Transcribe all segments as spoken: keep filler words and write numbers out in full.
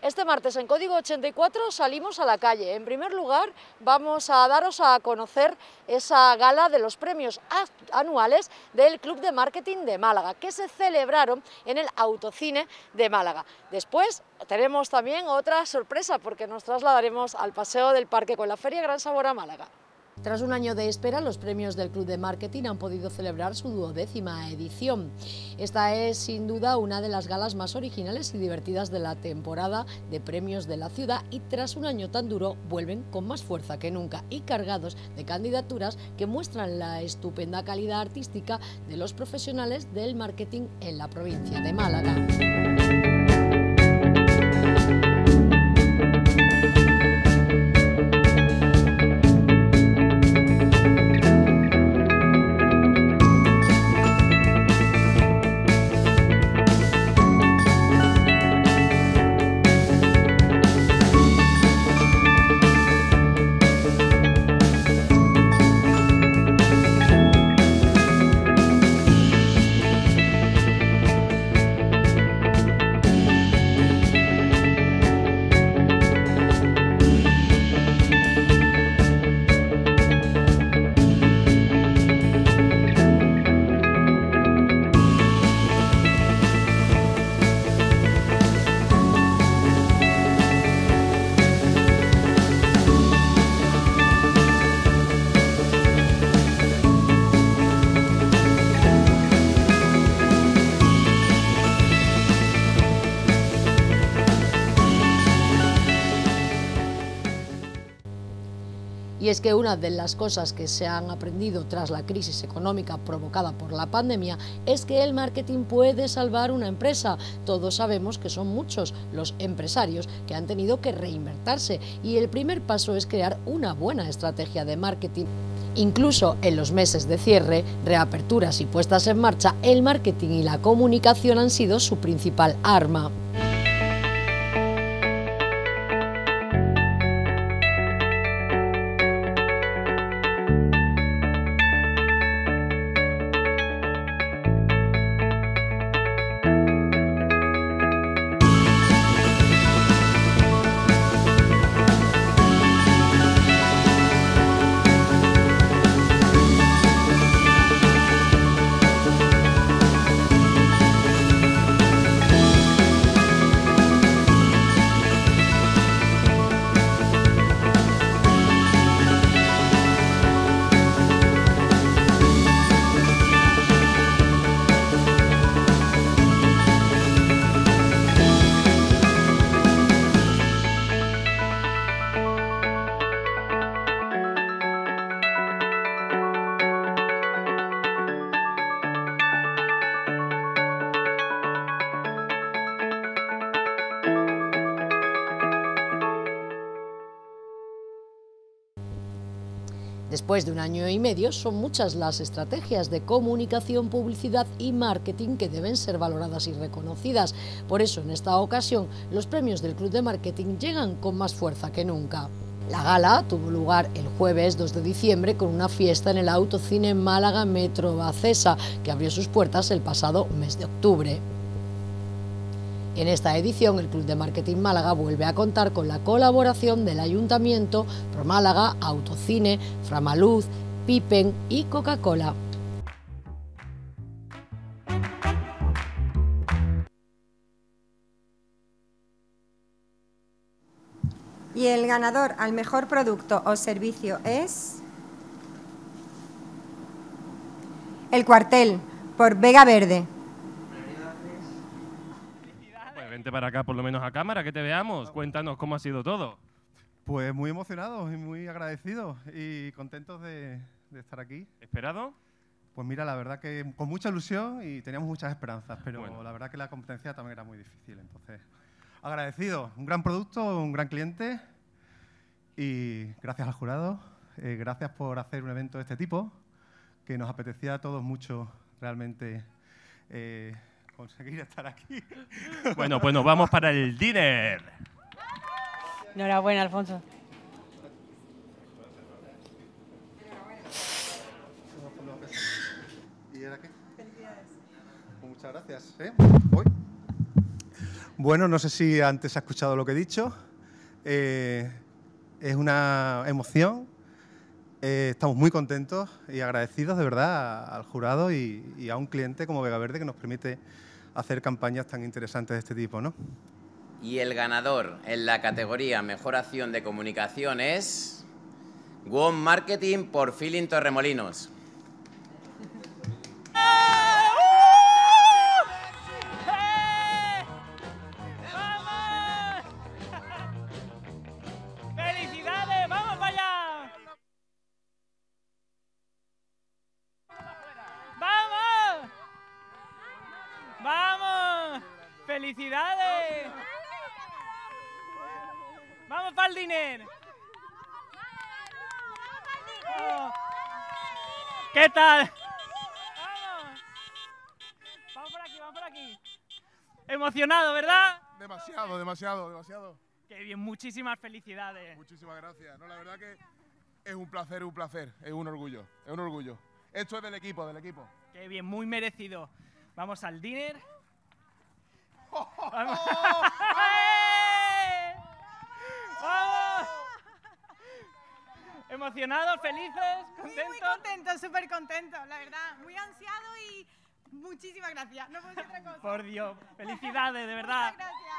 Este martes en Código ochenta y cuatro salimos a la calle. En primer lugar, vamos a daros a conocer esa gala de los premios anuales del Club de Marketing de Málaga, que se celebraron en el Autocine de Málaga. Después tenemos también otra sorpresa, porque nos trasladaremos al Paseo del Parque con la Feria Gran Sabor a Málaga. Tras un año de espera, los premios del Club de Marketing han podido celebrar su duodécima edición. Esta es, sin duda, una de las galas más originales y divertidas de la temporada de premios de la ciudad, y tras un año tan duro, vuelven con más fuerza que nunca y cargados de candidaturas que muestran la estupenda calidad artística de los profesionales del marketing en la provincia de Málaga. Y es que una de las cosas que se han aprendido tras la crisis económica provocada por la pandemia es que el marketing puede salvar una empresa. Todos sabemos que son muchos los empresarios que han tenido que reinventarse, y el primer paso es crear una buena estrategia de marketing. Incluso en los meses de cierre, reaperturas y puestas en marcha, el marketing y la comunicación han sido su principal arma. Después de un año y medio, son muchas las estrategias de comunicación, publicidad y marketing que deben ser valoradas y reconocidas. Por eso, en esta ocasión, los premios del Club de Marketing llegan con más fuerza que nunca. La gala tuvo lugar el jueves dos de diciembre con una fiesta en el Autocine Málaga Metro Bacesa, que abrió sus puertas el pasado mes de octubre. En esta edición, el Club de Marketing Málaga vuelve a contar con la colaboración del Ayuntamiento, ProMálaga, Autocine, Framaluz, Pipen y Coca-Cola. Y el ganador al mejor producto o servicio es El Cuartel, por Vega Verde. Vente para acá, por lo menos a cámara, que te veamos. Cuéntanos cómo ha sido todo. Pues muy emocionados y muy agradecidos y contentos de, de estar aquí. ¿Esperado? Pues mira, la verdad que con mucha ilusión y teníamos muchas esperanzas, pero bueno, la verdad que la competencia también era muy difícil. Entonces, agradecido. Un gran producto, un gran cliente y gracias al jurado. Eh, gracias por hacer un evento de este tipo, que nos apetecía a todos mucho realmente eh, conseguir estar aquí. Bueno, pues nos vamos para el dinner. Enhorabuena, Alfonso. ¿Y era qué? Felicidades. Pues muchas gracias. ¿eh? Voy. Bueno, no sé si antes ha escuchado lo que he dicho. Eh, es una emoción. Eh, estamos muy contentos y agradecidos de verdad a- al jurado y, y a un cliente como Vega Verde que nos permite hacer campañas tan interesantes de este tipo, ¿no? Y el ganador en la categoría Mejor Acción de Comunicación es One Marketing por Feeling Torremolinos. ¡Felicidades! ¡Vamos para allá! ¡Vamos! ¡Vamos! ¡Felicidades! ¡Vamos para el dinero! Oh. ¿Qué tal? ¡Vamos! Vamos por aquí, vamos por aquí. Emocionado, ¿verdad? Demasiado, demasiado, demasiado. Qué bien, muchísimas felicidades. Muchísimas gracias. No, la verdad que es un placer, un placer, es un orgullo, es un orgullo. Esto es del equipo, del equipo. Qué bien, muy merecido. Vamos al dinner. ¡Vamos! ¡Vamos! ¿Emocionados, felices, contentos? Muy, muy contentos, súper contentos, la verdad. Muy ansiado y muchísimas gracias. No puedo decir otra cosa. Por Dios, felicidades, de verdad. Muchas gracias.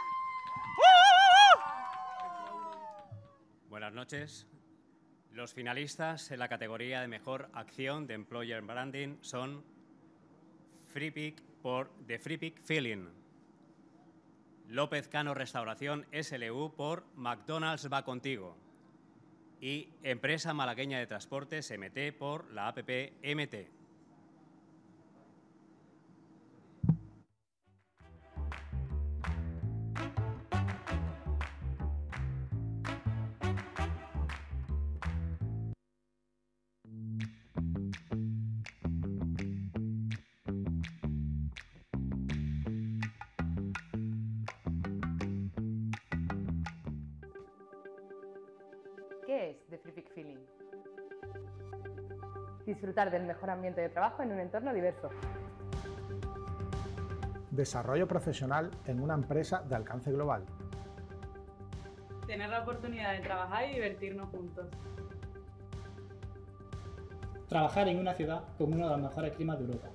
Buenas noches. Los finalistas en la categoría de Mejor Acción de Employer Branding son FreePick por The FreePick Feeling, López Cano Restauración S L U por McDonald's va contigo y Empresa Malagueña de Transportes M T por la app M T. ¿Qué es The FreePick Feeling? Disfrutar del mejor ambiente de trabajo en un entorno diverso. Desarrollo profesional en una empresa de alcance global. Tener la oportunidad de trabajar y divertirnos juntos. Trabajar en una ciudad con uno de los mejores climas de Europa.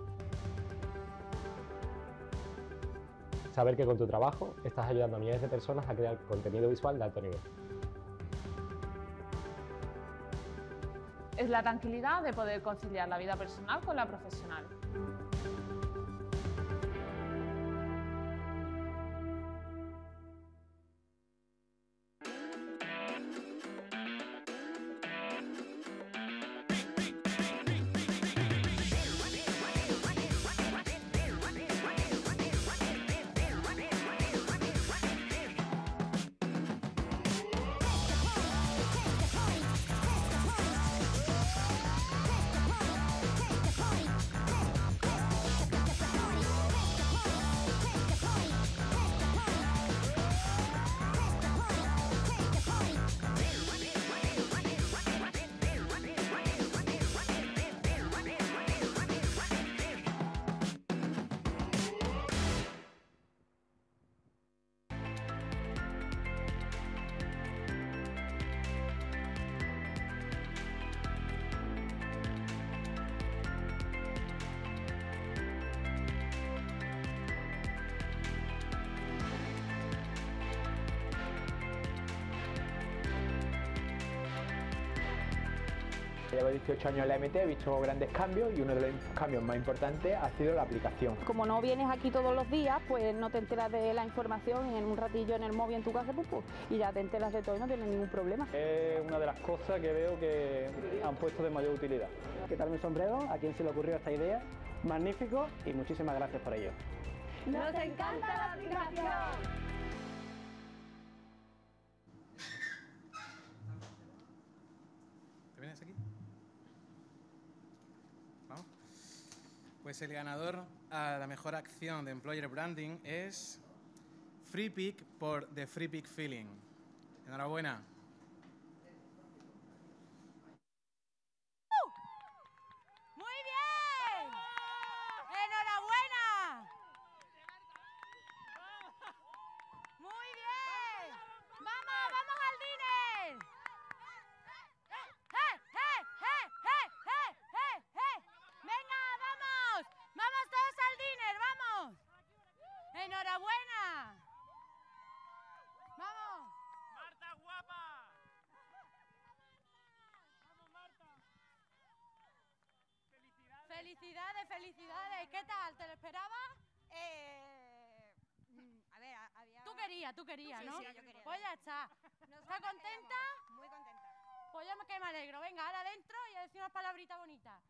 Saber que con tu trabajo estás ayudando a millones de personas a crear contenido visual de alto nivel. Es la tranquilidad de poder conciliar la vida personal con la profesional. Llevo dieciocho años en la M T, he visto grandes cambios y uno de los cambios más importantes ha sido la aplicación. Como no vienes aquí todos los días, pues no te enteras de la información y en un ratillo en el móvil en tu casa, pues, pues, y ya te enteras de todo y no tienes ningún problema. Es una de las cosas que veo que han puesto de mayor utilidad. Quitarme el sombrero, a quien se le ocurrió esta idea, magnífico y muchísimas gracias por ello. ¡Nos encanta la aplicación! ¿Te vienes aquí? Vamos. Pues el ganador a la mejor acción de Employer Branding es FreePick por The FreePick Feeling. Enhorabuena. ¡Muy bien! ¡Enhorabuena! ¡Vamos! ¡Marta, guapa! Felicidades, felicidades. ¿Qué tal? ¿Te lo esperabas? Eh, a ver, había... Tú querías, tú querías, Sí, ¿no? sí, yo quería. Pues ya está. ¿Estás contenta? Muy contenta. Pues ya me, que me alegro. Venga, ahora adentro y a decir unas palabritas bonitas.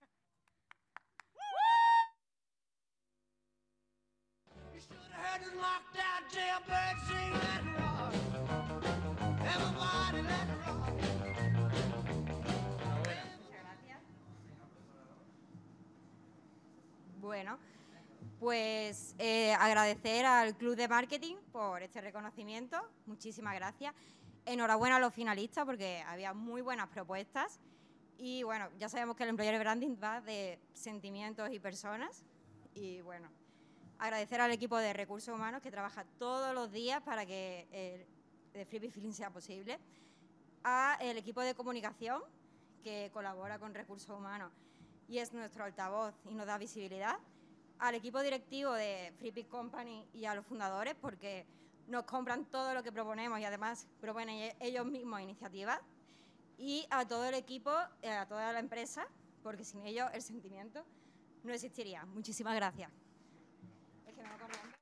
Bueno, pues eh, agradecer al Club de Marketing por este reconocimiento. Muchísimas gracias. Enhorabuena a los finalistas porque había muy buenas propuestas. Y bueno, ya sabemos que el Employer Branding va de sentimientos y personas. Y bueno, agradecer al equipo de recursos humanos que trabaja todos los días para que el de Flippy Feeling sea posible. Al equipo de comunicación que colabora con recursos humanos y es nuestro altavoz y nos da visibilidad. Al equipo directivo de Flippy Company y a los fundadores porque nos compran todo lo que proponemos y además proponen ellos mismos iniciativas. Y a todo el equipo, a toda la empresa, porque sin ellos el sentimiento no existiría. Muchísimas gracias. Es que me va corriendo.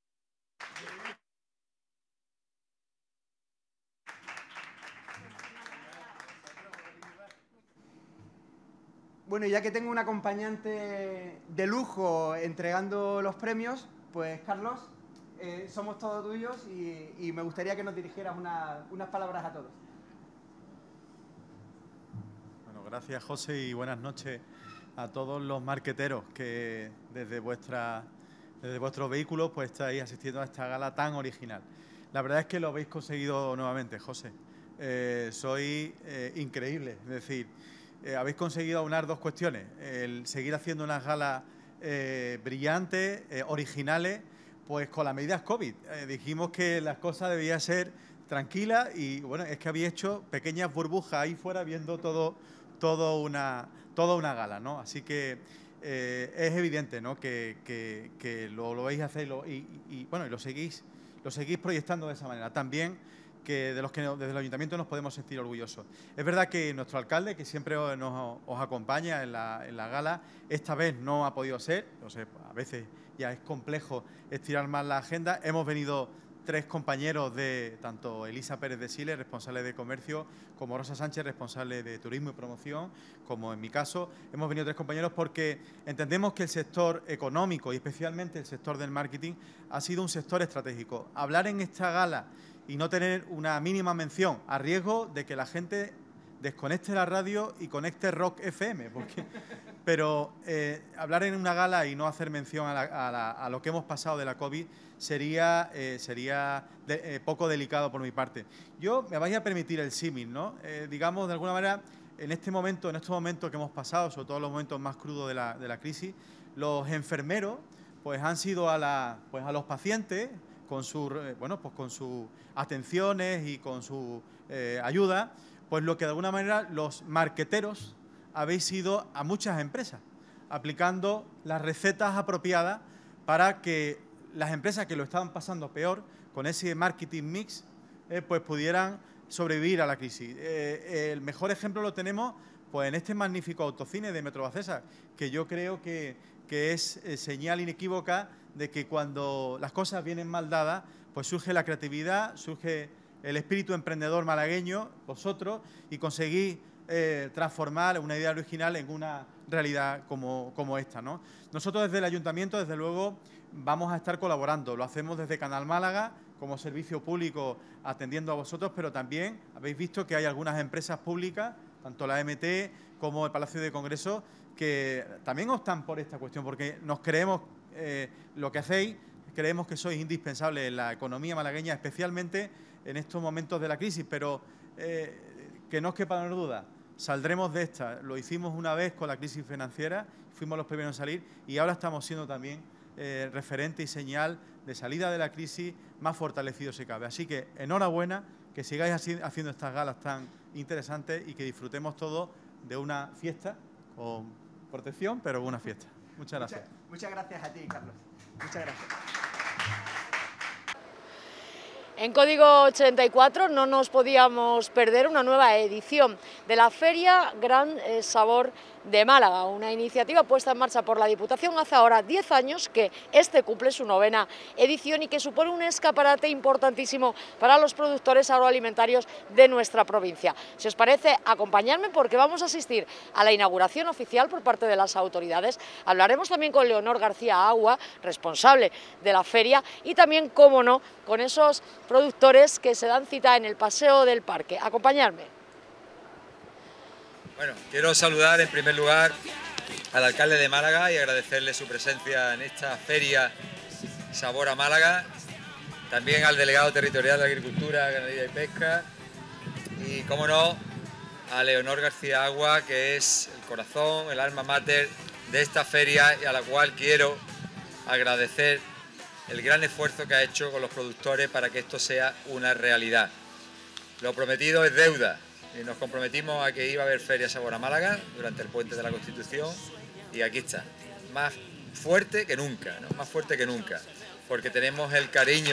Bueno, ya que tengo un acompañante de lujo entregando los premios, pues Carlos, eh, somos todos tuyos y, y me gustaría que nos dirigieras una, unas palabras a todos. Bueno, gracias José y buenas noches a todos los marqueteros que desde, vuestra, desde vuestros vehículos pues estáis asistiendo a esta gala tan original. La verdad es que lo habéis conseguido nuevamente, José. Eh, soy eh, increíble, es decir, eh, habéis conseguido aunar dos cuestiones, el seguir haciendo unas galas eh, brillantes, eh, originales, pues con las medidas COVID. Eh, dijimos que las cosas debían ser tranquilas y bueno, es que habéis hecho pequeñas burbujas ahí fuera viendo todo, todo una, toda una gala, ¿no? Así que eh, es evidente, ¿no?, que, que, que lo, lo vais a hacer y, lo, y, y bueno, y lo seguís, lo seguís proyectando de esa manera. También que de los que desde el Ayuntamiento nos podemos sentir orgullosos. Es verdad que nuestro alcalde, que siempre nos, os acompaña en la, en la gala, esta vez no ha podido ser, no sé, a veces ya es complejo estirar más la agenda. Hemos venido tres compañeros de, tanto Elisa Pérez de Siles, responsable de comercio, como Rosa Sánchez, responsable de turismo y promoción, como en mi caso. Hemos venido tres compañeros porque entendemos que el sector económico y especialmente el sector del marketing ha sido un sector estratégico. Hablar en esta gala y no tener una mínima mención, a riesgo de que la gente desconecte la radio y conecte Rock F M, porque, pero eh, hablar en una gala y no hacer mención a, la, a, la, a lo que hemos pasado de la COVID sería, eh, sería de, eh, poco delicado por mi parte. Yo me vais a permitir el símil, ¿no? Eh, digamos, de alguna manera, en este momento, en estos momentos que hemos pasado, sobre todo los momentos más crudos de la, de la crisis, los enfermeros pues han sido a, la, pues, a los pacientes con sus bueno, pues con sus atenciones y con su eh, ayuda, pues lo que de alguna manera los marqueteros habéis sido a muchas empresas, aplicando las recetas apropiadas para que las empresas que lo estaban pasando peor, con ese marketing mix, eh, pues pudieran sobrevivir a la crisis. Eh, el mejor ejemplo lo tenemos pues en este magnífico autocine de Metro Bacesa, que yo creo que, que es eh, señal inequívoca de que cuando las cosas vienen mal dadas, pues surge la creatividad, surge el espíritu emprendedor malagueño, vosotros, y conseguís eh, transformar una idea original en una realidad como, como esta, ¿no? Nosotros desde el Ayuntamiento, desde luego, vamos a estar colaborando. Lo hacemos desde Canal Málaga, como servicio público, atendiendo a vosotros, pero también habéis visto que hay algunas empresas públicas, tanto la M T como el Palacio de Congreso, que también optan por esta cuestión, porque nos creemos eh, lo que hacéis, creemos que sois indispensables en la economía malagueña, especialmente en estos momentos de la crisis, pero eh, que no os quepa la menor duda, saldremos de esta. Lo hicimos una vez con la crisis financiera, fuimos los primeros en salir y ahora estamos siendo también eh, referente y señal de salida de la crisis más fortalecido se cabe. Así que enhorabuena, que sigáis así, haciendo estas galas tan interesantes y que disfrutemos todos de una fiesta con protección, pero una fiesta. Muchas gracias. Muchas, muchas gracias a ti, Carlos. Muchas gracias. En Código ochenta y cuatro no nos podíamos perder una nueva edición de la Feria Gran Sabor de Málaga, una iniciativa puesta en marcha por la Diputación hace ahora diez años, que este cumple su novena edición y que supone un escaparate importantísimo para los productores agroalimentarios de nuestra provincia. Si os parece, acompañadme porque vamos a asistir a la inauguración oficial por parte de las autoridades. Hablaremos también con Leonor García Agua, responsable de la feria, y también, cómo no, con esos productores que se dan cita en el Paseo del Parque. Acompañadme. Bueno, quiero saludar en primer lugar al alcalde de Málaga y agradecerle su presencia en esta feria Sabor a Málaga, también al delegado territorial de Agricultura, Ganadería y Pesca y, como no, a Leonor García Agua, que es el corazón, el alma mater de esta feria y a la cual quiero agradecer el gran esfuerzo que ha hecho con los productores para que esto sea una realidad. Lo prometido es deuda. Y nos comprometimos a que iba a haber Feria Sabor a Málaga durante el Puente de la Constitución y aquí está, más fuerte que nunca, ¿no? Más fuerte que nunca, porque tenemos el cariño,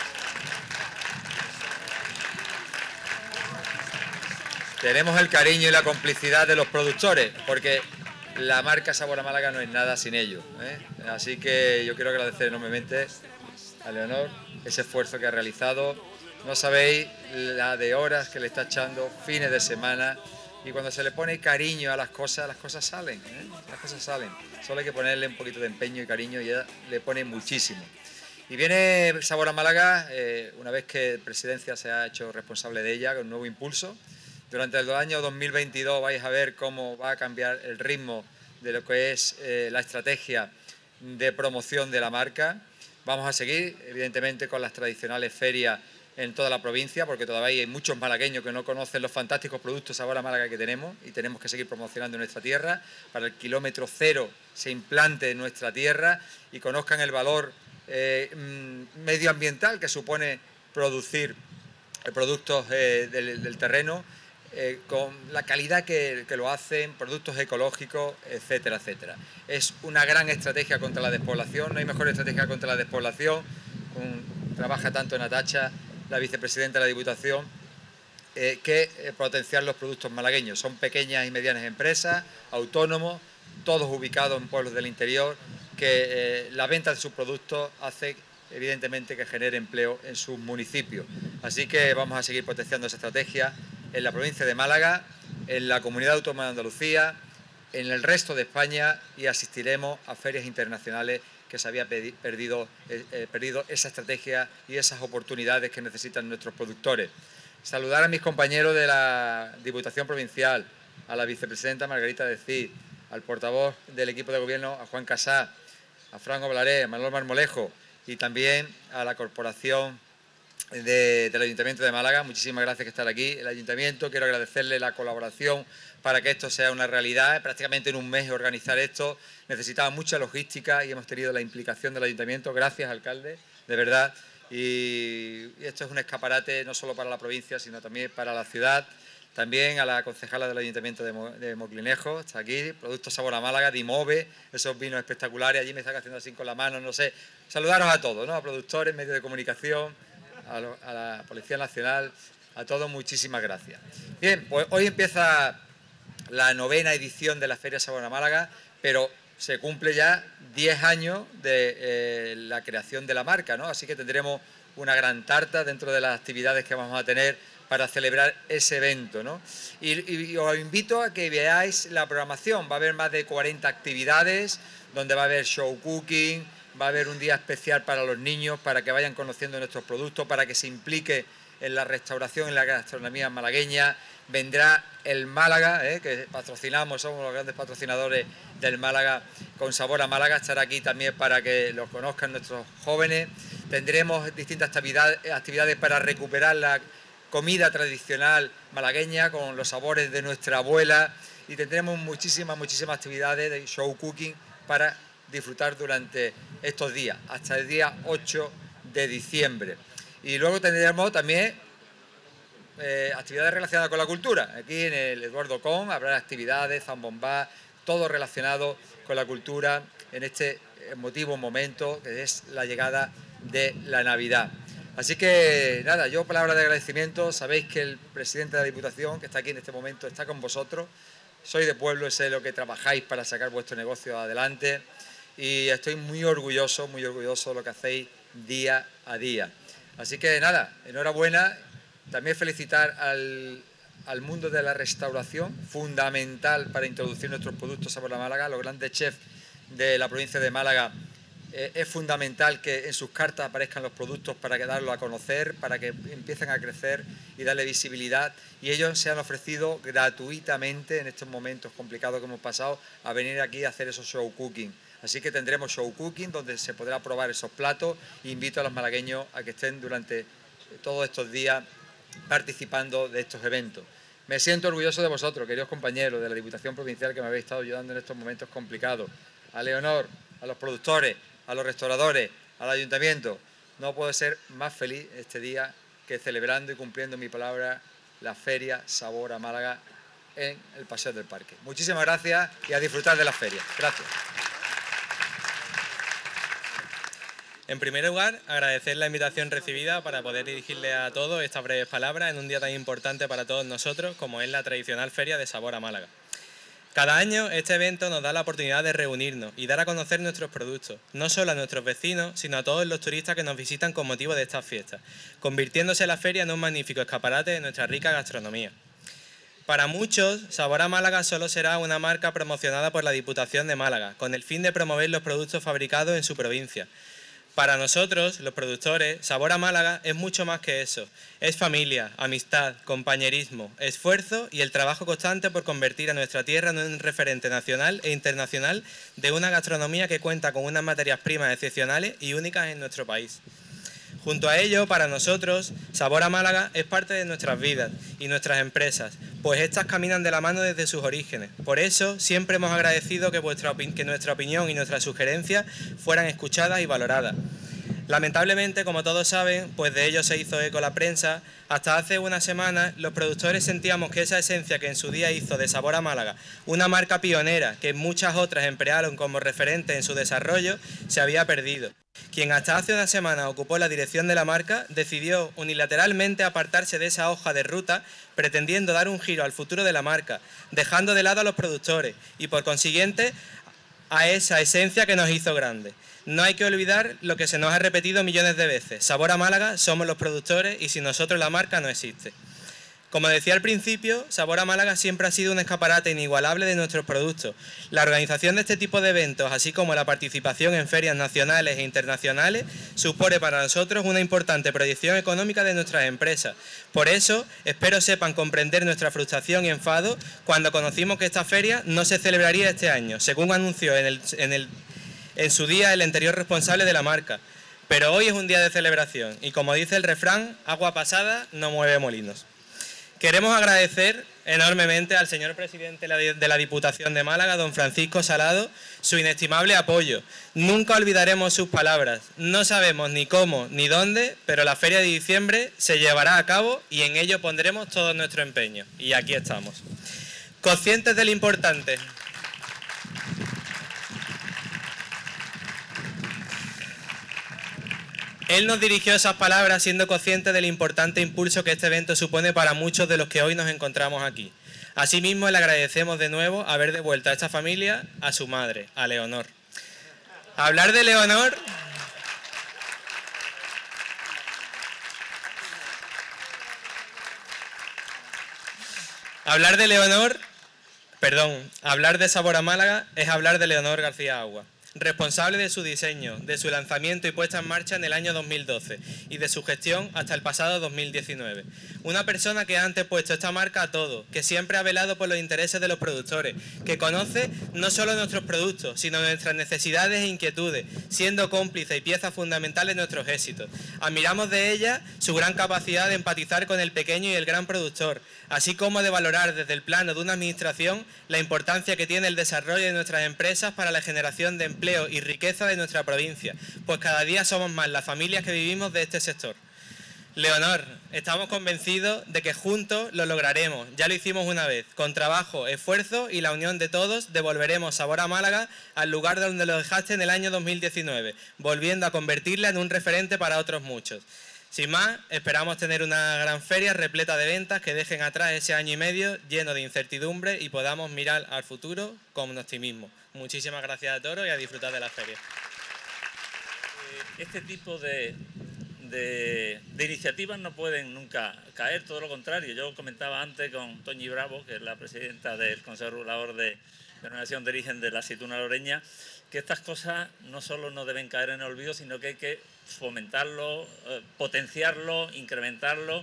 tenemos el cariño y la complicidad de los productores, porque la marca Sabor a Málaga no es nada sin ellos, ¿eh? Así que yo quiero agradecer enormemente a Leonor ese esfuerzo que ha realizado. No sabéis la de horas que le está echando, fines de semana, y cuando se le pone cariño a las cosas, las cosas salen, ¿eh? Las cosas salen. Solo hay que ponerle un poquito de empeño y cariño y ella le pone muchísimo. Y viene Sabor a Málaga, eh, una vez que Presidencia se ha hecho responsable de ella, con un nuevo impulso. Durante el año dos mil veintidós vais a ver cómo va a cambiar el ritmo de lo que es eh, la estrategia de promoción de la marca. Vamos a seguir, evidentemente, con las tradicionales ferias en toda la provincia, porque todavía hay muchos malagueños que no conocen los fantásticos productos Sabor a Málaga que tenemos y tenemos que seguir promocionando nuestra tierra para el kilómetro cero se implante en nuestra tierra y conozcan el valor eh, medioambiental que supone producir productos eh, del, del terreno eh, con la calidad que, que lo hacen, productos ecológicos, etcétera, etcétera. Es una gran estrategia contra la despoblación, no hay mejor estrategia contra la despoblación. Un, trabaja tanto Natacha, la vicepresidenta de la Diputación, eh, que eh, potenciar los productos malagueños. Son pequeñas y medianas empresas, autónomos, todos ubicados en pueblos del interior, que eh, la venta de sus productos hace evidentemente que genere empleo en sus municipios. Así que vamos a seguir potenciando esa estrategia en la provincia de Málaga, en la Comunidad Autónoma de Andalucía, en el resto de España, y asistiremos a ferias internacionales que se había perdido, eh, eh, perdido esa estrategia y esas oportunidades que necesitan nuestros productores. Saludar a mis compañeros de la Diputación Provincial, a la vicepresidenta Margarita de Cid, al portavoz del equipo de gobierno, a Juan Casá, a Franco Blaré, a Manuel Marmolejo y también a la Corporación de, del Ayuntamiento de Málaga. Muchísimas gracias por estar aquí. El Ayuntamiento, quiero agradecerle la colaboración para que esto sea una realidad. Prácticamente en un mes organizar esto necesitaba mucha logística y hemos tenido la implicación del Ayuntamiento. Gracias, alcalde, de verdad. Y, y esto es un escaparate no solo para la provincia, sino también para la ciudad. También a la concejala del Ayuntamiento de, Mo, de Moclinejo, está aquí, Productos Sabor a Málaga, Dimove, esos vinos espectaculares, allí me están haciendo así con la mano, no sé. Saludaros a todos, ¿no? A productores, medios de comunicación, a, lo, a la Policía Nacional, a todos muchísimas gracias. Bien, pues hoy empieza la novena edición de la Feria Sabor a Málaga, pero se cumple ya diez años de eh, la creación de la marca, ¿no? Así que tendremos una gran tarta dentro de las actividades que vamos a tener para celebrar ese evento, ¿no? Y, y, y os invito a que veáis la programación. Va a haber más de cuarenta actividades, donde va a haber show cooking, va a haber un día especial para los niños, para que vayan conociendo nuestros productos, para que se implique en la restauración, en la gastronomía malagueña. Vendrá el Málaga, ¿eh? Que patrocinamos, somos los grandes patrocinadores del Málaga, con Sabor a Málaga, estará aquí también para que lo conozcan nuestros jóvenes. Tendremos distintas actividades, actividades para recuperar la comida tradicional malagueña con los sabores de nuestra abuela, y tendremos muchísimas, muchísimas actividades de show cooking para disfrutar durante estos días, hasta el día ocho de diciembre. Y luego tendremos también eh, actividades relacionadas con la cultura. Aquí en el Eduardo Con habrá actividades, zambomba, todo relacionado con la cultura en este emotivo momento que es la llegada de la Navidad. Así que nada, yo palabras de agradecimiento. Sabéis que el presidente de la Diputación, que está aquí en este momento, está con vosotros. Soy de pueblo, sé lo que trabajáis para sacar vuestro negocio adelante y estoy muy orgulloso, muy orgulloso de lo que hacéis día a día. Así que nada, enhorabuena. También felicitar al, al mundo de la restauración, fundamental para introducir nuestros productos Sabor a Málaga. Los grandes chefs de la provincia de Málaga, eh, es fundamental que en sus cartas aparezcan los productos para darlos a conocer, para que empiecen a crecer y darle visibilidad. Y ellos se han ofrecido gratuitamente en estos momentos complicados que hemos pasado a venir aquí a hacer esos show cooking. Así que tendremos show cooking donde se podrá probar esos platos. Invito a los malagueños a que estén durante todos estos días participando de estos eventos. Me siento orgulloso de vosotros, queridos compañeros de la Diputación Provincial, que me habéis estado ayudando en estos momentos complicados. A Leonor, a los productores, a los restauradores, al Ayuntamiento. No puedo ser más feliz este día que celebrando y cumpliendo mi palabra la Feria Sabor a Málaga en el Paseo del Parque. Muchísimas gracias y a disfrutar de la feria. Gracias. En primer lugar, agradecer la invitación recibida para poder dirigirle a todos estas breves palabras en un día tan importante para todos nosotros como es la tradicional Feria de Sabor a Málaga. Cada año este evento nos da la oportunidad de reunirnos y dar a conocer nuestros productos, no solo a nuestros vecinos, sino a todos los turistas que nos visitan con motivo de estas fiestas, convirtiéndose la feria en un magnífico escaparate de nuestra rica gastronomía. Para muchos, Sabor a Málaga solo será una marca promocionada por la Diputación de Málaga, con el fin de promover los productos fabricados en su provincia. Para nosotros, los productores, Sabor a Málaga es mucho más que eso. Es familia, amistad, compañerismo, esfuerzo y el trabajo constante por convertir a nuestra tierra en un referente nacional e internacional de una gastronomía que cuenta con unas materias primas excepcionales y únicas en nuestro país. Junto a ello, para nosotros, Sabor a Málaga es parte de nuestras vidas y nuestras empresas, pues estas caminan de la mano desde sus orígenes. Por eso, siempre hemos agradecido que, vuestra que nuestra opinión y nuestras sugerencias fueran escuchadas y valoradas. Lamentablemente, como todos saben, pues de ello se hizo eco la prensa, hasta hace unas semanas los productores sentíamos que esa esencia que en su día hizo de Sabor a Málaga una marca pionera que muchas otras emplearon como referente en su desarrollo, se había perdido. Quien hasta hace una semana ocupó la dirección de la marca decidió unilateralmente apartarse de esa hoja de ruta, pretendiendo dar un giro al futuro de la marca, dejando de lado a los productores y por consiguiente a esa esencia que nos hizo grande. No hay que olvidar lo que se nos ha repetido millones de veces. Sabor a Málaga somos los productores y sin nosotros la marca no existe. Como decía al principio, Sabor a Málaga siempre ha sido un escaparate inigualable de nuestros productos. La organización de este tipo de eventos, así como la participación en ferias nacionales e internacionales, supone para nosotros una importante proyección económica de nuestras empresas. Por eso, espero sepan comprender nuestra frustración y enfado cuando conocimos que esta feria no se celebraría este año, según anunció en, el, en, el, en su día el anterior responsable de la marca. Pero hoy es un día de celebración y, como dice el refrán, agua pasada no mueve molinos. Queremos agradecer enormemente al señor presidente de la Diputación de Málaga, don Francisco Salado, su inestimable apoyo. Nunca olvidaremos sus palabras. No sabemos ni cómo ni dónde, pero la Feria de Diciembre se llevará a cabo y en ello pondremos todo nuestro empeño. Y aquí estamos. Conscientes de lo importante. Él nos dirigió esas palabras siendo consciente del importante impulso que este evento supone para muchos de los que hoy nos encontramos aquí. Asimismo, le agradecemos de nuevo haber devuelto a esta familia a su madre, a Leonor. Hablar de Leonor... Hablar de Leonor... Perdón, hablar de Sabor a Málaga es hablar de Leonor García Agua, responsable de su diseño, de su lanzamiento y puesta en marcha en el año dos mil doce y de su gestión hasta el pasado dos mil diecinueve. Una persona que ha antepuesto esta marca a todo, que siempre ha velado por los intereses de los productores, que conoce no solo nuestros productos, sino nuestras necesidades e inquietudes, siendo cómplice y pieza fundamental de nuestros éxitos. Admiramos de ella su gran capacidad de empatizar con el pequeño y el gran productor, así como de valorar desde el plano de una administración la importancia que tiene el desarrollo de nuestras empresas para la generación de empleo y riqueza de nuestra provincia, pues cada día somos más las familias que vivimos de este sector. Leonor, estamos convencidos de que juntos lo lograremos. Ya lo hicimos una vez. Con trabajo, esfuerzo y la unión de todos devolveremos Sabor a Málaga al lugar donde lo dejaste en el año dos mil diecinueve, volviendo a convertirla en un referente para otros muchos. Sin más, esperamos tener una gran feria repleta de ventas que dejen atrás ese año y medio lleno de incertidumbre y podamos mirar al futuro con optimismo. Muchísimas gracias a todos y a disfrutar de la feria. Este tipo de, de, de iniciativas no pueden nunca caer, todo lo contrario. Yo comentaba antes con Toñi Bravo, que es la presidenta del Consejo Regulador de Denominación de Origen de la aceituna loreña, que estas cosas no solo no deben caer en el olvido, sino que hay que fomentarlo, eh, potenciarlo, incrementarlo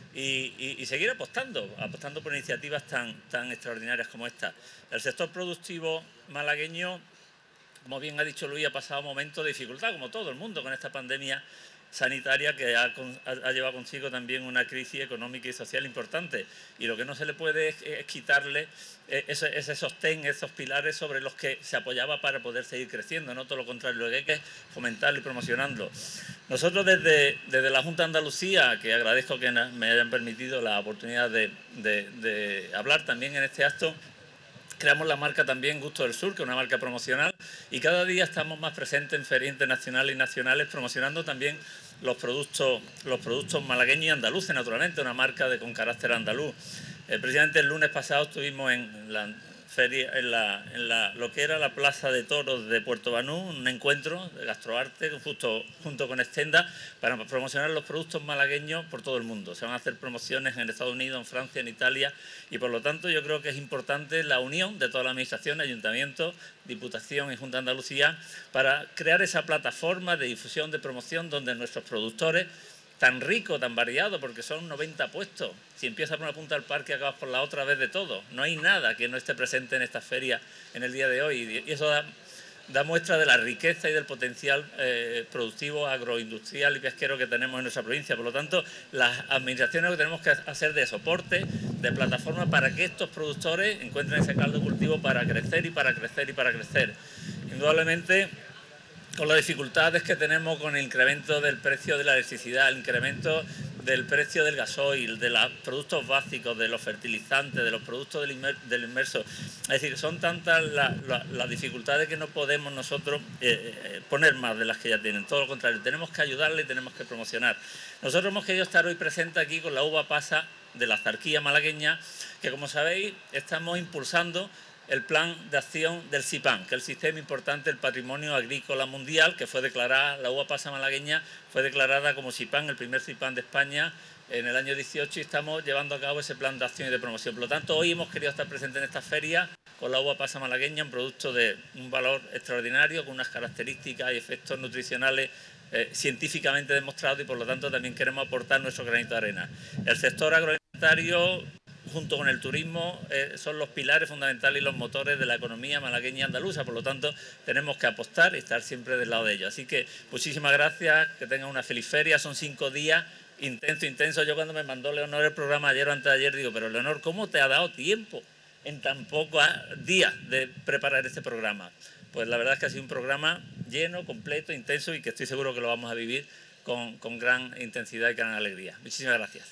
y, y, y seguir apostando, apostando por iniciativas tan, tan extraordinarias como esta. El sector productivo malagueño, como bien ha dicho Luis, ha pasado momentos de dificultad, como todo el mundo, con esta pandemia sanitaria que ha, ha llevado consigo también una crisis económica y social importante. Y lo que no se le puede es, es quitarle ese, ese sostén, esos pilares sobre los que se apoyaba para poder seguir creciendo, no todo lo contrario, lo que hay que es fomentarlo y promocionarlo. Nosotros desde, desde la Junta de Andalucía, que agradezco que me hayan permitido la oportunidad de, de, de hablar también en este acto, creamos la marca también Gusto del Sur, que es una marca promocional, y cada día estamos más presentes en ferias internacionales y nacionales promocionando también los productos, los productos malagueños y andaluces, naturalmente, una marca de, con carácter andaluz. Eh, precisamente el lunes pasado estuvimos en la feria, en, la, en la, lo que era la Plaza de Toros de Puerto Banú, un encuentro de gastroarte justo, junto con Extenda para promocionar los productos malagueños por todo el mundo. Se van a hacer promociones en Estados Unidos, en Francia, en Italia, y por lo tanto yo creo que es importante la unión de toda la administración, Ayuntamiento, Diputación y Junta de Andalucía para crear esa plataforma de difusión, de promoción donde nuestros productores, tan rico, tan variado, porque son noventa puestos. Si empiezas por una punta del parque, acabas por la otra vez de todo. No hay nada que no esté presente en esta feria en el día de hoy. Y eso da, da muestra de la riqueza y del potencial eh, productivo, agroindustrial y pesquero que tenemos en nuestra provincia. Por lo tanto, las administraciones lo que tenemos que hacer de soporte, de plataforma, para que estos productores encuentren ese caldo de cultivo para crecer y para crecer y para crecer. Indudablemente, con las dificultades que tenemos con el incremento del precio de la electricidad, el incremento del precio del gasoil, de los productos básicos, de los fertilizantes, de los productos del, inmer del inmerso. Es decir, son tantas las la, la dificultades que no podemos nosotros eh, eh, poner más de las que ya tienen. Todo lo contrario, tenemos que ayudarle y tenemos que promocionar. Nosotros hemos querido estar hoy presentes aquí con la uva pasa de la Zarquía malagueña, que como sabéis estamos impulsando el plan de acción del SIPAN, que es el sistema importante del patrimonio agrícola mundial, que fue declarada, la uva pasa malagueña fue declarada como SIPAN, el primer SIPAN de España en el año dieciocho, y estamos llevando a cabo ese plan de acción y de promoción. Por lo tanto, hoy hemos querido estar presentes en esta feria con la uva pasa malagueña, un producto de un valor extraordinario, con unas características y efectos nutricionales eh, científicamente demostrados, y por lo tanto también queremos aportar nuestro granito de arena. El sector agroalimentario, junto con el turismo, eh, son los pilares fundamentales y los motores de la economía malagueña y andaluza. Por lo tanto, tenemos que apostar y estar siempre del lado de ellos. Así que muchísimas gracias, que tengan una feliz feria. Son cinco días intenso, intenso. Yo cuando me mandó Leonor el programa ayer o antes de ayer, digo, pero Leonor, ¿cómo te ha dado tiempo en tan pocos días de preparar este programa? Pues la verdad es que ha sido un programa lleno, completo, intenso, y que estoy seguro que lo vamos a vivir con, con gran intensidad y gran alegría. Muchísimas gracias.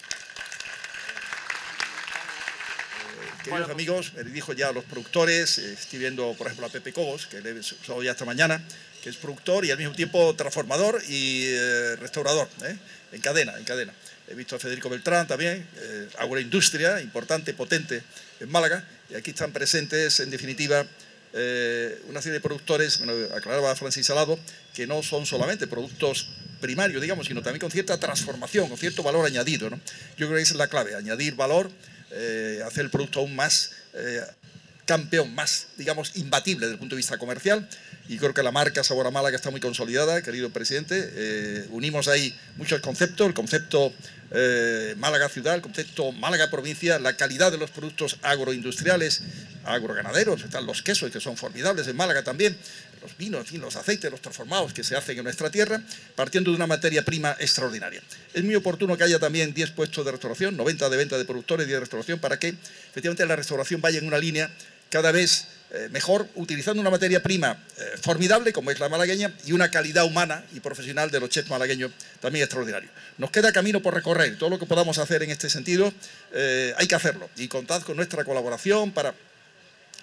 Queridos amigos, me dirijo ya a los productores. Estoy viendo, por ejemplo, a Pepe Cobos, que le he saludado ya esta mañana, que es productor y al mismo tiempo transformador y eh, restaurador, ¿eh? en cadena, en cadena. He visto a Federico Beltrán también, eh, agroindustria, importante, potente en Málaga, y aquí están presentes, en definitiva, eh, una serie de productores, bueno, aclaraba Francis Salado, que no son solamente productos primarios, digamos, sino también con cierta transformación, con cierto valor añadido, ¿no? Yo creo que esa es la clave, añadir valor, Eh, hacer el producto aún más eh, campeón, más, digamos, imbatible desde el punto de vista comercial, y creo que la marca Sabor a Málaga está muy consolidada, querido presidente. Eh, unimos ahí muchos conceptos, el concepto eh, Málaga ciudad, el concepto Málaga provincia, la calidad de los productos agroindustriales, agroganaderos, están los quesos, que son formidables en Málaga también, los vinos, los aceites, los transformados que se hacen en nuestra tierra, partiendo de una materia prima extraordinaria. Es muy oportuno que haya también diez puestos de restauración, noventa de venta de productores, diez de restauración, para que efectivamente la restauración vaya en una línea cada vez eh, mejor, utilizando una materia prima eh, formidable, como es la malagueña, y una calidad humana y profesional de los chefs malagueños también extraordinario. Nos queda camino por recorrer, todo lo que podamos hacer en este sentido, eh, hay que hacerlo, y contad con nuestra colaboración para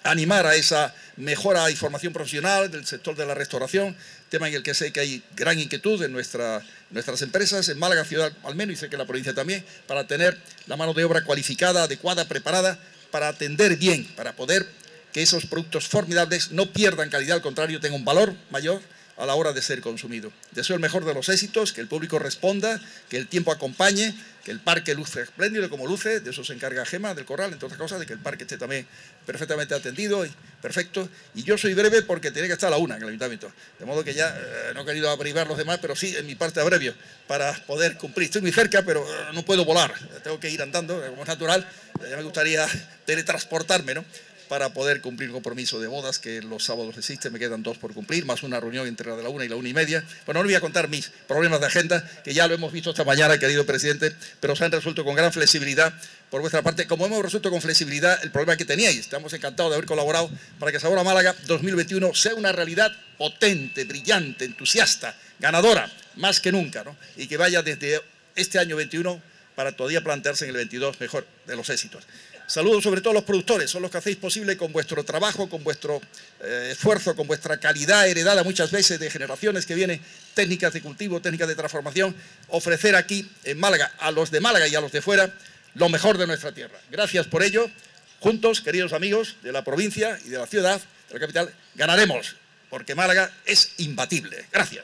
animar a esa mejora y formación profesional del sector de la restauración, tema en el que sé que hay gran inquietud en nuestra, nuestras empresas, en Málaga ciudad al menos, y sé que en la provincia también, para tener la mano de obra cualificada, adecuada, preparada, para atender bien, para poder que esos productos formidables no pierdan calidad, al contrario, tengan un valor mayor a la hora de ser consumido. Deseo el mejor de los éxitos, que el público responda, que el tiempo acompañe, que el parque luce espléndido como luce, de eso se encarga Gema del Corral, entre otras cosas, de que el parque esté también perfectamente atendido y perfecto. Y yo soy breve porque tenía que estar a la una en el ayuntamiento, de modo que ya eh, no he querido abrigar los demás, pero sí en mi parte abrevio para poder cumplir. Estoy muy cerca, pero eh, no puedo volar, tengo que ir andando, como es natural, ya me gustaría teletransportarme, ¿no?, para poder cumplir el compromiso de bodas, que los sábados existe, me quedan dos por cumplir, más una reunión entre la de la una y la una y media. Bueno, no voy a contar mis problemas de agenda, que ya lo hemos visto esta mañana, querido presidente, pero se han resuelto con gran flexibilidad por vuestra parte, como hemos resuelto con flexibilidad el problema que teníais. Estamos encantados de haber colaborado para que Sabor a Málaga dos mil veintiuno sea una realidad potente, brillante, entusiasta, ganadora, más que nunca, ¿no?, y que vaya desde este año veintiuno para todavía plantearse en el veintidós mejor de los éxitos. Saludos sobre todo a los productores, son los que hacéis posible con vuestro trabajo, con vuestro eh, esfuerzo, con vuestra calidad heredada muchas veces de generaciones que vienen, técnicas de cultivo, técnicas de transformación, ofrecer aquí en Málaga, a los de Málaga y a los de fuera, lo mejor de nuestra tierra. Gracias por ello. Juntos, queridos amigos de la provincia y de la ciudad, de la capital, ganaremos, porque Málaga es imbatible. Gracias.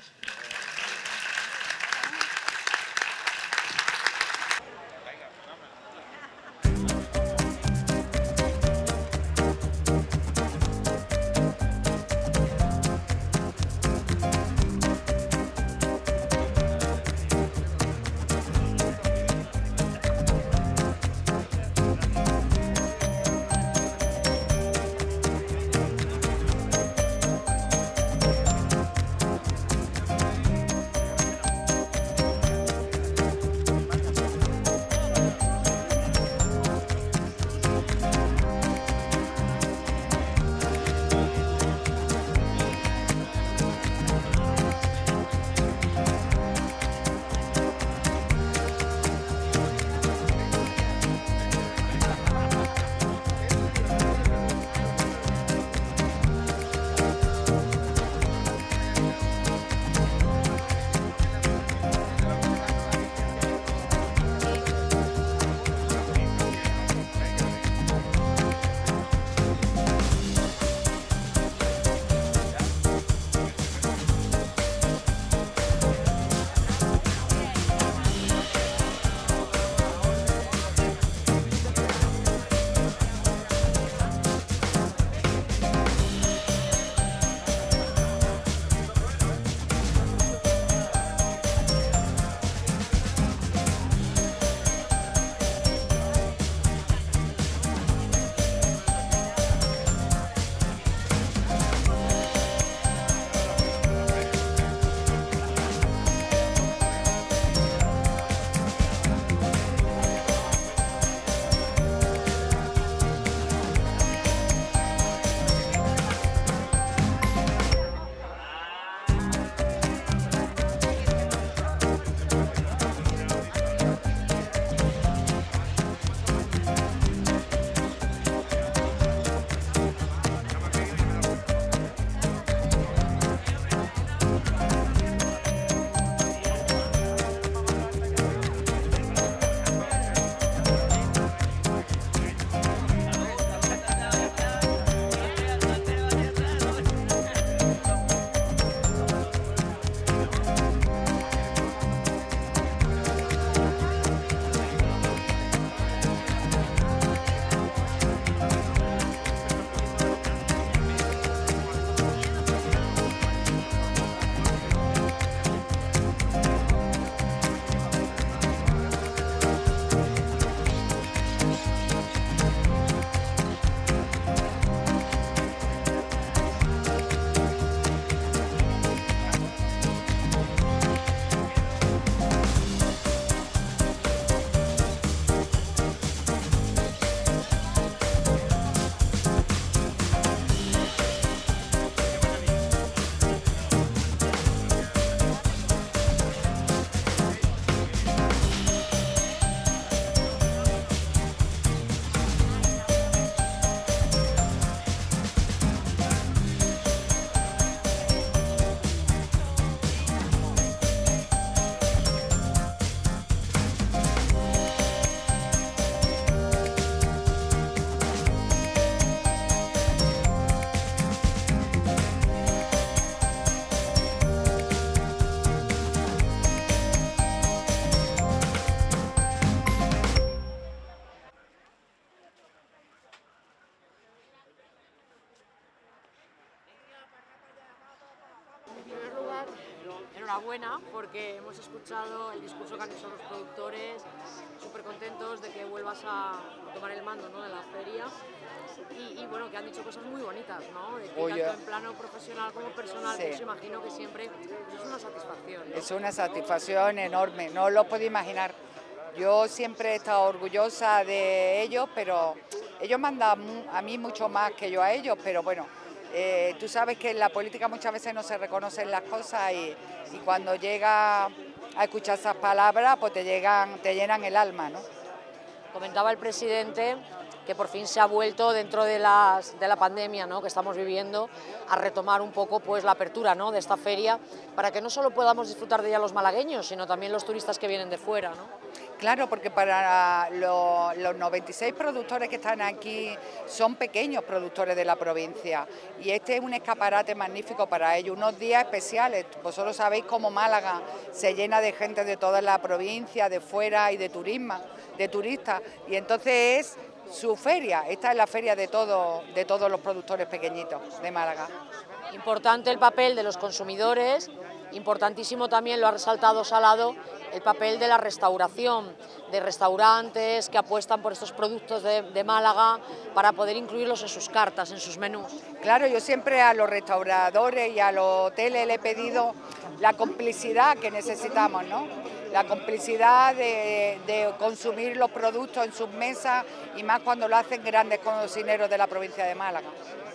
enhorabuena porque hemos escuchado el discurso que han hecho los productores, súper contentos de que vuelvas a tomar el mando, ¿no?, de la feria. Y, y bueno, que han dicho cosas muy bonitas, ¿no? De que Oye. tanto en plano profesional como personal, Sí. pues imagino que siempre pues, es una satisfacción, ¿no? Es una satisfacción enorme, no lo puedo imaginar. Yo siempre he estado orgullosa de ellos, pero ellos me han dado a mí mucho más que yo a ellos, pero bueno, eh, tú sabes que en la política muchas veces no se reconocen las cosas y, y cuando llega a escuchar esas palabras, pues te, llegan, te llenan el alma, ¿no? Comentaba el presidente que por fin se ha vuelto dentro de, las, de la pandemia, ¿no?, que estamos viviendo, a retomar un poco pues, la apertura, ¿no?, de esta feria, para que no solo podamos disfrutar de ella los malagueños, sino también los turistas que vienen de fuera, ¿no? Claro, porque para lo, los noventa y seis productores que están aquí son pequeños productores de la provincia y este es un escaparate magnífico para ellos, unos días especiales. Vosotros sabéis cómo Málaga se llena de gente de toda la provincia, de fuera y de turismo, de turistas, y entonces es su feria. Esta es la feria de, todo, de todos los productores pequeñitos de Málaga. Importante el papel de los consumidores, importantísimo también, lo ha resaltado Salado, el papel de la restauración, de restaurantes que apuestan por estos productos de, de Málaga para poder incluirlos en sus cartas, en sus menús. Claro, yo siempre a los restauradores y a los hoteles le he pedido la complicidad que necesitamos, ¿no? La complicidad de, de consumir los productos en sus mesas y más cuando lo hacen grandes cocineros de la provincia de Málaga.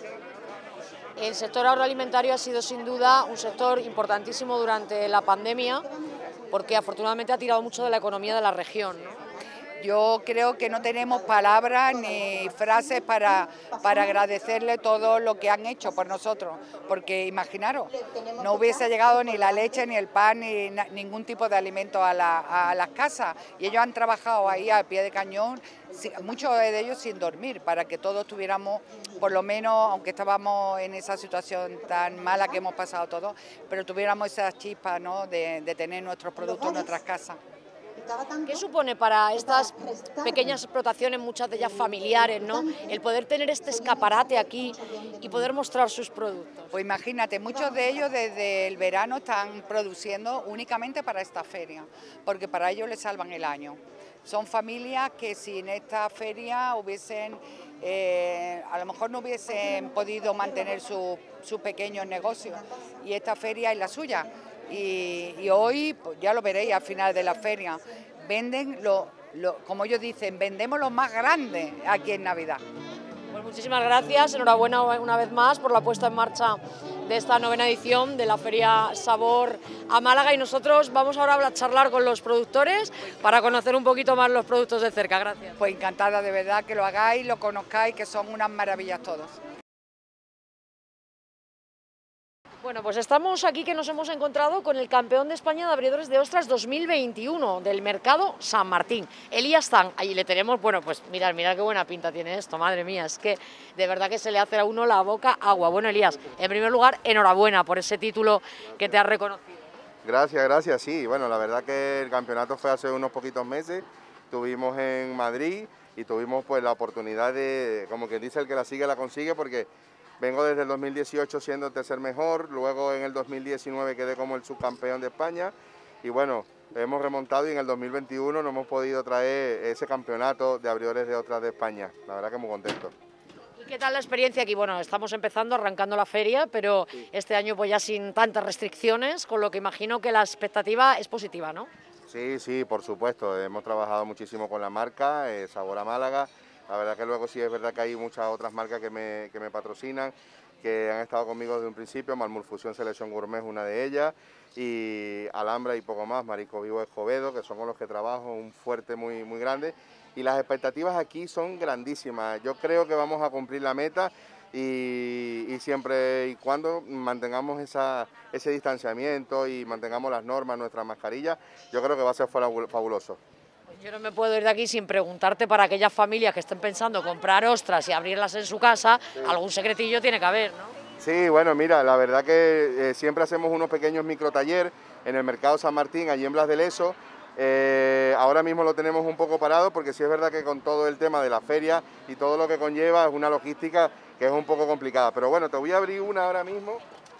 El sector agroalimentario ha sido sin duda un sector importantísimo durante la pandemia porque afortunadamente ha tirado mucho de la economía de la región, ¿no? Yo creo que no tenemos palabras ni frases para, para agradecerle todo lo que han hecho por nosotros, porque imaginaros, no hubiese llegado ni la leche, ni el pan, ni na, ningún tipo de alimento a, la, a las casas, y ellos han trabajado ahí al pie de cañón, muchos de ellos sin dormir, para que todos tuviéramos, por lo menos, aunque estábamos en esa situación tan mala que hemos pasado todos, pero tuviéramos esas chispas, ¿no?, de, de tener nuestros productos en nuestras casas. ¿Qué supone para estas pequeñas explotaciones, muchas de ellas familiares, ¿no?, el poder tener este escaparate aquí y poder mostrar sus productos? Pues imagínate, muchos de ellos desde el verano están produciendo únicamente para esta feria, porque para ellos les salvan el año. Son familias que sin esta feria hubiesen, eh, a lo mejor no hubiesen podido mantener sus su pequeños negocios, y esta feria es la suya. Y, y hoy, pues ya lo veréis al final de la feria, venden, lo, lo, como ellos dicen, vendemos lo más grande aquí en Navidad. Pues muchísimas gracias, enhorabuena una vez más por la puesta en marcha de esta novena edición de la Feria Sabor a Málaga, y nosotros vamos ahora a charlar con los productores para conocer un poquito más los productos de cerca. Gracias. Pues encantada de verdad que lo hagáis, lo conozcáis, que son unas maravillas todos. Bueno, pues estamos aquí que nos hemos encontrado con el campeón de España de abridores de ostras dos mil veintiuno del Mercado San Martín, Elías Tan. Allí le tenemos, bueno, pues mirad, mirad qué buena pinta tiene esto, madre mía, es que de verdad que se le hace a uno la boca agua. Bueno, Elías, en primer lugar, enhorabuena por ese título que te has reconocido. Gracias, gracias, sí, bueno, la verdad que el campeonato fue hace unos poquitos meses, estuvimos en Madrid y tuvimos pues la oportunidad de, como quien dice, el que la sigue la consigue, porque vengo desde el dos mil dieciocho siendo el tercer mejor, luego en el dos mil diecinueve quedé como el subcampeón de España y bueno, hemos remontado y en el dos mil veintiuno no hemos podido traer ese campeonato de abridores de ostras de España. La verdad que muy contento. ¿Y qué tal la experiencia aquí? Bueno, estamos empezando, arrancando la feria, pero sí, este año pues ya sin tantas restricciones, con lo que imagino que la expectativa es positiva, ¿no? Sí, sí, por supuesto. Hemos trabajado muchísimo con la marca, eh, Sabor a Málaga. La verdad que luego sí es verdad que hay muchas otras marcas que me, que me patrocinan, que han estado conmigo desde un principio. Malmulfusión Selección Gourmet es una de ellas, y Alhambra y poco más, Marisco Vivo Escobedo, que son con los que trabajo, un fuerte muy, muy grande. Y las expectativas aquí son grandísimas. Yo creo que vamos a cumplir la meta y, y siempre y cuando mantengamos esa, ese distanciamiento y mantengamos las normas, nuestras mascarillas, yo creo que va a ser fabuloso. Yo no me puedo ir de aquí sin preguntarte, para aquellas familias que estén pensando comprar ostras y abrirlas en su casa, sí, algún secretillo tiene que haber, ¿no? Sí, bueno, mira, la verdad que eh, siempre hacemos unos pequeños microtaller en el Mercado San Martín, allí en Blas de Lezo. Eh, ahora mismo lo tenemos un poco parado porque sí es verdad que con todo el tema de la feria y todo lo que conlleva es una logística que es un poco complicada. Pero bueno, te voy a abrir una ahora mismo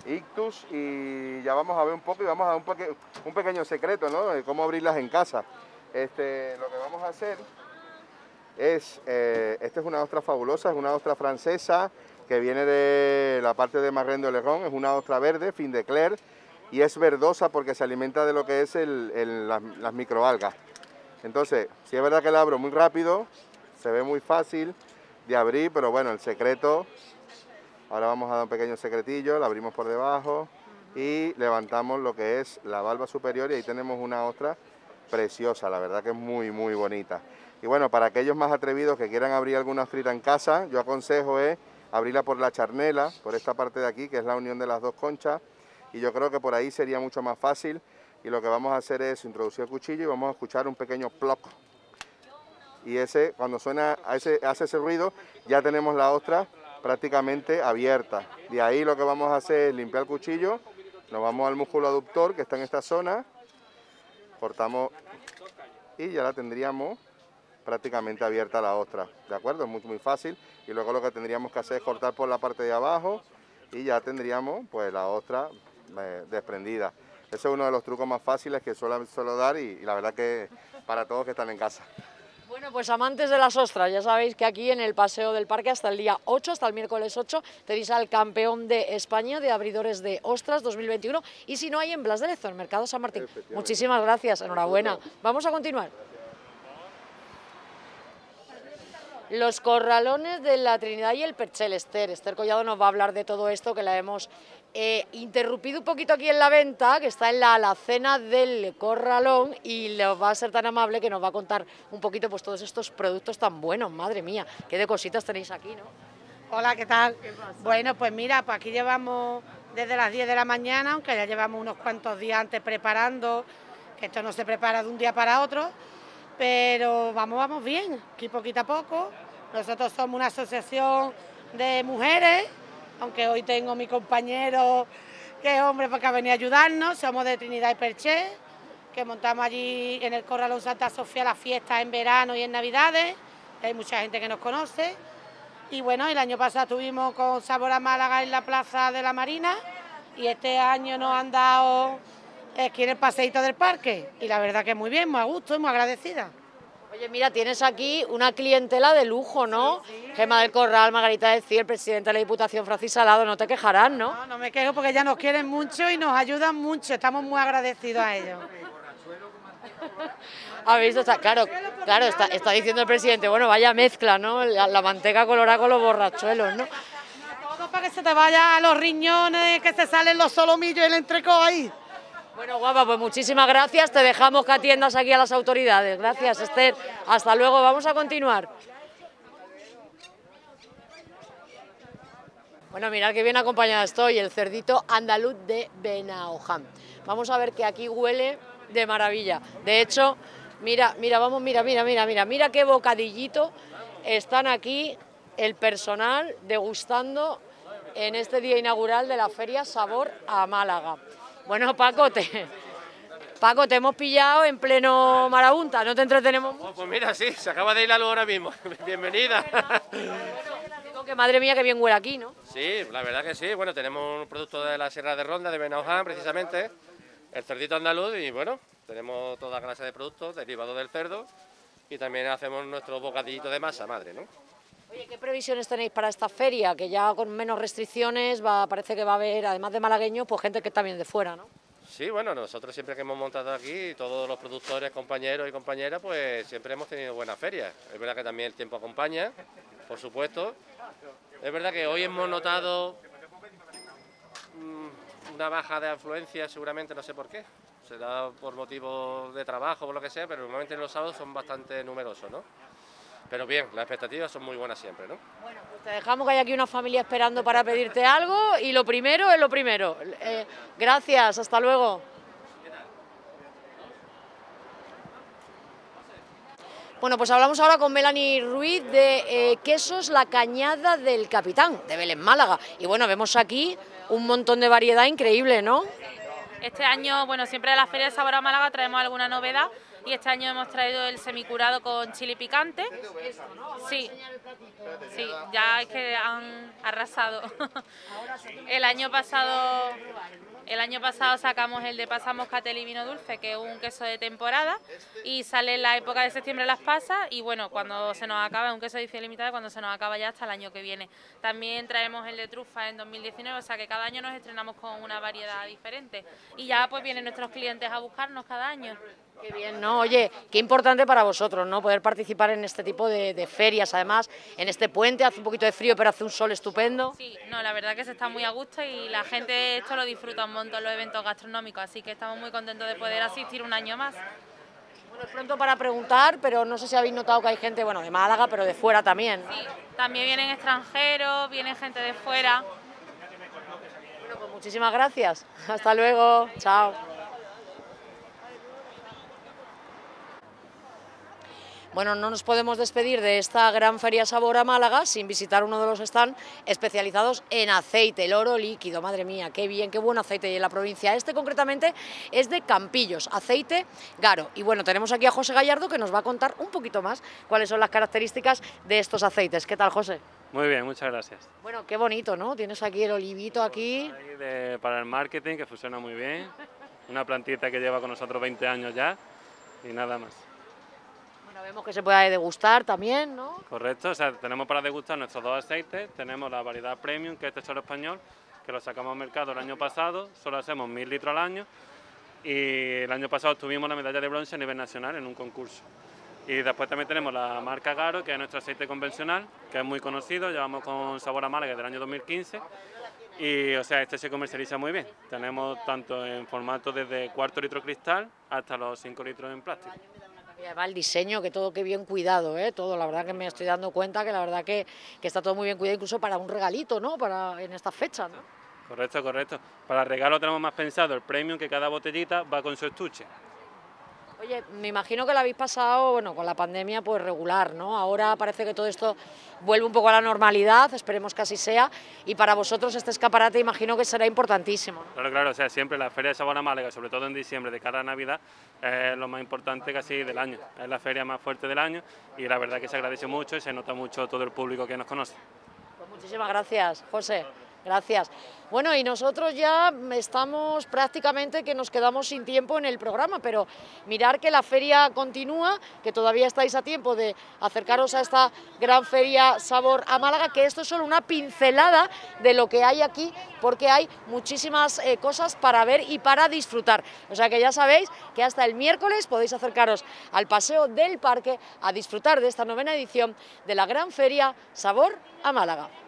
ictus, y ya vamos a ver un poco y vamos a dar un, peque un pequeño secreto, ¿no?, de cómo abrirlas en casa. Este, lo que vamos a hacer es, eh, esta es una ostra fabulosa, es una ostra francesa que viene de la parte de Marraine de Oléron, es una ostra verde, fin de Claire, y es verdosa porque se alimenta de lo que es el, el, las, las microalgas. Entonces, sí es verdad que la abro muy rápido, se ve muy fácil de abrir, pero bueno, el secreto, ahora vamos a dar un pequeño secretillo, la abrimos por debajo y levantamos lo que es la valva superior y ahí tenemos una ostra preciosa, la verdad que es muy muy bonita. Y bueno, para aquellos más atrevidos que quieran abrir alguna ostrita en casa, yo aconsejo es abrirla por la charnela, por esta parte de aquí, que es la unión de las dos conchas, y yo creo que por ahí sería mucho más fácil, y lo que vamos a hacer es introducir el cuchillo y vamos a escuchar un pequeño ploc. Y ese, cuando suena, ese, hace ese ruido, ya tenemos la ostra prácticamente abierta. De ahí lo que vamos a hacer es limpiar el cuchillo, nos vamos al músculo aductor que está en esta zona, cortamos y ya la tendríamos prácticamente abierta la ostra, ¿de acuerdo? Es muy, muy fácil, y luego lo que tendríamos que hacer es cortar por la parte de abajo y ya tendríamos pues la ostra eh, desprendida. Ese es uno de los trucos más fáciles que suelo, suelo dar y, y la verdad que para todos que están en casa. Bueno, pues amantes de las ostras, ya sabéis que aquí en el Paseo del Parque hasta el día ocho, hasta el miércoles ocho, tenéis al campeón de España de abridores de ostras dos mil veintiuno, y si no hay en Blas de Lezo, en Mercado San Martín. Muchísimas gracias, enhorabuena. Vamos a continuar. Los corralones de la Trinidad y el Perchel. Esther, Esther Collado nos va a hablar de todo esto, que la hemos eh, interrumpido un poquito aquí en la venta, que está en la alacena del corralón, y le va a ser tan amable que nos va a contar un poquito pues todos estos productos tan buenos. Madre mía, qué de cositas tenéis aquí, ¿no? Hola, ¿qué tal? ¿Qué pasa? Bueno, pues mira, pues aquí llevamos desde las diez de la mañana, aunque ya llevamos unos cuantos días antes preparando, que esto no se prepara de un día para otro, pero vamos, vamos bien, aquí poquito a poco. Nosotros somos una asociación de mujeres, aunque hoy tengo mi compañero que es hombre porque ha venido a ayudarnos, somos de Trinidad y Perchel, que montamos allí en el Corralón Santa Sofía las fiestas en verano y en Navidades, hay mucha gente que nos conoce. Y bueno, el año pasado estuvimos con Sabor a Málaga en la Plaza de la Marina, y este año nos han dado aquí en el paseíto del parque, y la verdad que muy bien, muy a gusto y muy agradecida. Oye, mira, tienes aquí una clientela de lujo, ¿no? Sí, sí. Gema del Corral, Margarita del Cid, el presidente de la Diputación, Francis Salado, no te quejarás, ¿no? No, no me quejo porque ya nos quieren mucho y nos ayudan mucho, estamos muy agradecidos a ellos. ¿Habéis visto? Claro, claro, está, está diciendo el presidente, bueno, vaya mezcla, ¿no? La, la manteca colorada con los borrachuelos, ¿no? Todo para que se te vaya a los riñones, que se salen los solomillos y el entrecó ahí. Bueno, guapa, pues muchísimas gracias, te dejamos que atiendas aquí a las autoridades. Gracias, Esther. Hasta luego, vamos a continuar. Bueno, mirad qué bien acompañada estoy, el cerdito andaluz de Benaoján. Vamos a ver que aquí huele de maravilla. De hecho, mira, mira, vamos, mira, mira, mira, mira, mira qué bocadillito están aquí el personal degustando en este día inaugural de la Feria Sabor a Málaga. Bueno, Paco, te, Paco, te hemos pillado en pleno marabunta, ¿no te entretenemos mucho? Oh, pues mira, sí, se acaba de ir la luz ahora mismo. Bienvenida. Digo que madre mía, que bien huele aquí, ¿no? Sí, la verdad que sí. Bueno, tenemos un producto de la Sierra de Ronda, de Benaoján, precisamente, el cerdito andaluz, y bueno, tenemos toda clase de productos derivados del cerdo, y también hacemos nuestro bocadillito de masa madre, ¿no? Oye, ¿qué previsiones tenéis para esta feria? Que ya con menos restricciones va, parece que va a haber, además de malagueños, pues gente que está bien de fuera, ¿no? Sí, bueno, nosotros siempre que hemos montado aquí, todos los productores, compañeros y compañeras, pues siempre hemos tenido buenas ferias. Es verdad que también el tiempo acompaña, por supuesto. Es verdad que hoy hemos notado mmm, una baja de afluencia, seguramente, no sé por qué. Será por motivos de trabajo o lo que sea, pero normalmente los sábados son bastante numerosos, ¿no? Pero bien, las expectativas son muy buenas siempre, ¿no? Bueno, pues te dejamos que hay aquí una familia esperando para pedirte algo, y lo primero es lo primero. Eh, gracias, hasta luego. Bueno, pues hablamos ahora con Melanie Ruiz de eh, Quesos La Cañada del Capitán, de Belén, Málaga. Y bueno, vemos aquí un montón de variedad increíble, ¿no? Este año, bueno, siempre en la Feria de Sabor a Málaga traemos alguna novedad. y este año hemos traído el semicurado con chili picante. Sí, sí, ya es que han arrasado. El año pasado, el año pasado sacamos el de pasas moscatel y vino dulce, que es un queso de temporada, y sale en la época de septiembre las pasas, y bueno, cuando se nos acaba, es un queso de edición limitada, cuando se nos acaba ya hasta el año que viene. También traemos el de trufa en dos mil diecinueve, o sea que cada año nos estrenamos con una variedad diferente, y ya pues vienen nuestros clientes a buscarnos cada año. Qué bien, ¿no? Oye, qué importante para vosotros, ¿no? Poder participar en este tipo de, de ferias, además, en este puente, hace un poquito de frío, pero hace un sol estupendo. Sí, no, la verdad que se está muy a gusto y la gente esto lo disfruta un montón, los eventos gastronómicos, así que estamos muy contentos de poder asistir un año más. Bueno, es pronto para preguntar, pero no sé si habéis notado que hay gente, bueno, de Málaga, pero de fuera también. Sí, también vienen extranjeros, viene gente de fuera. Bueno, pues muchísimas gracias. Hasta luego. Chao. Bueno, no nos podemos despedir de esta gran Feria Sabor a Málaga sin visitar uno de los stands especializados en aceite, el oro líquido. Madre mía, qué bien, qué buen aceite hay en la provincia. Este concretamente es de Campillos, aceite Garo. Y bueno, tenemos aquí a José Gallardo que nos va a contar un poquito más cuáles son las características de estos aceites. ¿Qué tal, José? Muy bien, muchas gracias. Bueno, qué bonito, ¿no? Tienes aquí el olivito aquí. Ahí de, para el marketing, que funciona muy bien. Una plantita que lleva con nosotros veinte años ya y nada más. Vemos que se puede degustar también, ¿no? Correcto, o sea, tenemos para degustar nuestros dos aceites, tenemos la variedad premium, que es Tesoro Español, que lo sacamos al mercado el año pasado, solo hacemos mil litros al año, y el año pasado tuvimos la medalla de bronce a nivel nacional en un concurso. Y después también tenemos la marca Garo, que es nuestro aceite convencional, que es muy conocido, llevamos con Sabor a Málaga desde el año dos mil quince, y o sea, este se comercializa muy bien. Tenemos tanto en formato desde cuarto litro cristal hasta los cinco litros en plástico. Va el diseño, que todo que bien cuidado, ¿eh? Todo, la verdad que me estoy dando cuenta que la verdad que, que está todo muy bien cuidado, incluso para un regalito, ¿no? Para en esta fecha, ¿no? Correcto, correcto. Para regalo tenemos más pensado el premium, que cada botellita va con su estuche. Oye, me imagino que lo habéis pasado, bueno, con la pandemia pues regular, ¿no? Ahora parece que todo esto vuelve un poco a la normalidad, esperemos que así sea, y para vosotros este escaparate imagino que será importantísimo, ¿no? Claro, claro, o sea, siempre la Feria de Sabor a Málaga, sobre todo en diciembre, de cara a Navidad, es lo más importante casi del año, es la feria más fuerte del año, y la verdad que se agradece mucho y se nota mucho todo el público que nos conoce. Pues muchísimas gracias, José. Gracias. Bueno, y nosotros ya estamos prácticamente que nos quedamos sin tiempo en el programa, pero mirar que la feria continúa, que todavía estáis a tiempo de acercaros a esta gran feria Sabor a Málaga, que esto es solo una pincelada de lo que hay aquí, porque hay muchísimas eh, cosas para ver y para disfrutar. O sea que ya sabéis que hasta el miércoles podéis acercaros al Paseo del Parque a disfrutar de esta novena edición de la gran feria Sabor a Málaga.